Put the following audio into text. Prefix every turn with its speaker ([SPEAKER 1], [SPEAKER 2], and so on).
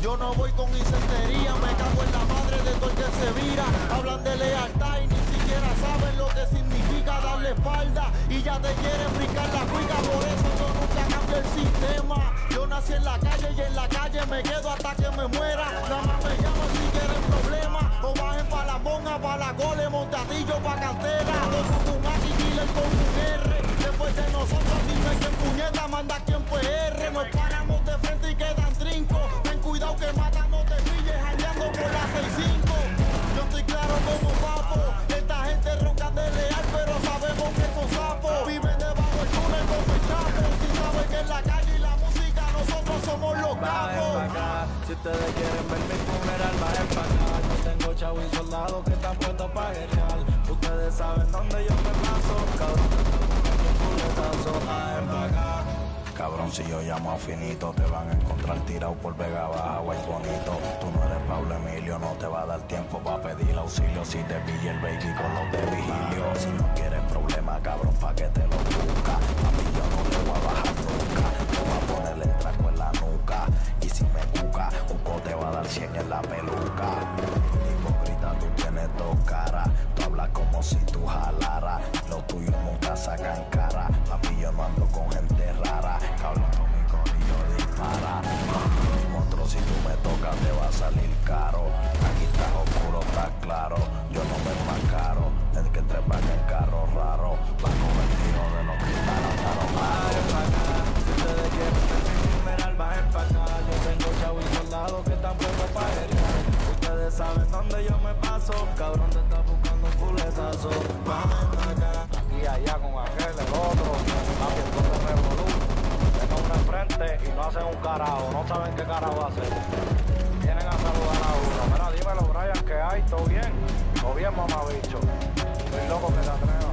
[SPEAKER 1] Yo no voy con incentería, me cago en la madre de todo el que se vira. Hablan de lealtad y ni siquiera saben lo que significa darle espalda. Y ya te quieren brincar la cuica, por eso yo nunca cambio el sistema. Yo nací en la calle y en la calle me quedo hasta que me muera. Nada más me llaman si quieren problemas, o bajen pa' la monja, pa' la Cole, Montatillo, pa' Cantera. Dos con un Aki, Killer con un R. Después de nosotros dime quién puñeta manda quien PR. Nos paramos de frente y quedan trincos. Ten cuidado que matan, no te pilles jangueando por la 6-5. Yo estoy claro como papo. Esta gente ronca de leal, pero sabemos que son sapos. Viven debajo del túnel como el trapo. Si sabes que en la calle y la música nosotros somos los capos.
[SPEAKER 2] Si ustedes quieren ver mi funeral, bajen pa' acá. Yo tengo chavos y soldados que están puestos pa' guerrear. Ustedes saben dónde yo me paso, cabrón. Bajen pa' acá. Cabrón, si yo llamo a Finito, te van a encontrar tirado por Vega Baja o el Bonito. Tú no eres Pablo Emilio, no te va a dar tiempo pa' pedir auxilio. Si te pilla el baby con los de Vigilio. Si no quieres problema, cabrón, pa' que te lo busca. A mí yo no le voy a bajar nunca. Te voy a ponerle el traco en la nuca. Y si me cuca, Cuco te va a dar 100 en la peluca. Hipócrita, tú tienes dos caras. Tú hablas como si tú jalaras. Lo tuyo nunca sacan cara. Papi, yo no ando con gente rara. Cabrón, con mi corillo dispara. Otro, si tú me tocas te va a salir caro. Aquí estás oscuro, estás claro. Yo no me más caro. El que trepa en el carro raro va con el tiro de los cristales. Bajen pa' acá. Si ustedes quieren ver mi funeral, bajen pa' acá. Yo tengo chavos y soldados que están puestos pa' guerrear. Ustedes saben dónde yo me paso. Cabrón, te está buscando un fuletazo. Bajen pa' acá.
[SPEAKER 3] Aquí, allá, con aquel, el otro. Papi, entonces revolú. Tengo uno enfrente y no hacen un carajo. No saben qué carajo hacer. Vienen a saludar a uno. Mira, dímelo, Brian, ¿qué hay? ¿Todo bien? ¿Todo bien, mamabicho? Estoy loco que te atrevo.